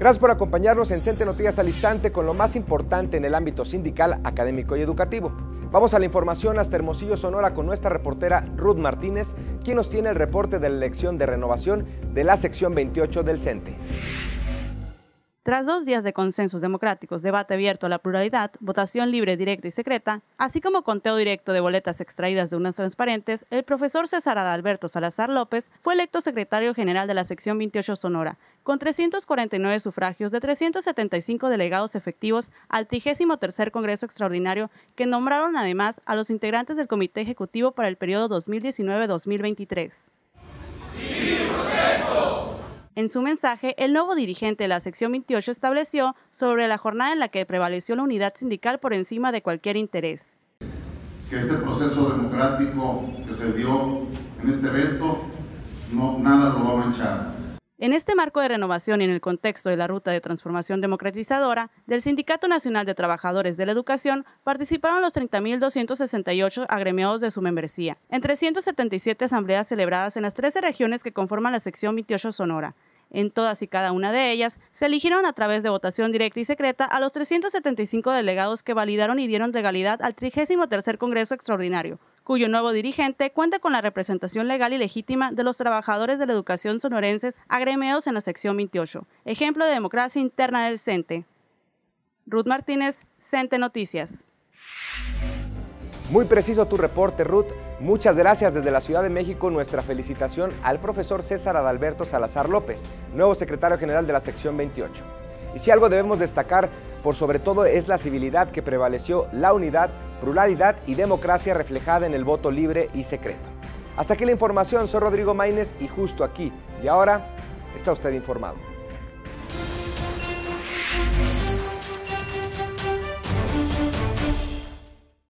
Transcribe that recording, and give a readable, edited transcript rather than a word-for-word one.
Gracias por acompañarnos en CENTE Noticias al Instante con lo más importante en el ámbito sindical, académico y educativo. Vamos a la información hasta Hermosillo, Sonora, con nuestra reportera Ruth Martínez, quien nos tiene el reporte de la elección de renovación de la sección 28 del CENTE. Tras 2 días de consensos democráticos, debate abierto a la pluralidad, votación libre, directa y secreta, así como conteo directo de boletas extraídas de urnas transparentes, el profesor César Adalberto Salazar López fue electo secretario general de la sección 28 Sonora, con 349 sufragios de 375 delegados efectivos al 33º Congreso Extraordinario, que nombraron además a los integrantes del Comité Ejecutivo para el periodo 2019-2023. ¡Sí, protesto! En su mensaje, el nuevo dirigente de la sección 28 estableció sobre la jornada en la que prevaleció la unidad sindical por encima de cualquier interés. Que este proceso democrático que se dio en este evento, nada lo va a manchar. En este marco de renovación y en el contexto de la ruta de transformación democratizadora del Sindicato Nacional de Trabajadores de la Educación, participaron los 30.268 agremiados de su membresía, en 377 asambleas celebradas en las 13 regiones que conforman la sección 28 Sonora. En todas y cada una de ellas, se eligieron a través de votación directa y secreta a los 375 delegados que validaron y dieron legalidad al 33º Congreso Extraordinario, cuyo nuevo dirigente cuenta con la representación legal y legítima de los trabajadores de la educación sonorenses agremiados en la sección 28, ejemplo de democracia interna del CENTE. Ruth Martínez, CENTE Noticias. Muy preciso tu reporte, Ruth. Muchas gracias. Desde la Ciudad de México, nuestra felicitación al profesor César Adalberto Salazar López, nuevo secretario general de la sección 28. Y si algo debemos destacar, por sobre todo, es la civilidad que prevaleció, la unidad, pluralidad y democracia reflejada en el voto libre y secreto. Hasta aquí la información. Soy Rodrigo Maínez y justo aquí y ahora está usted informado.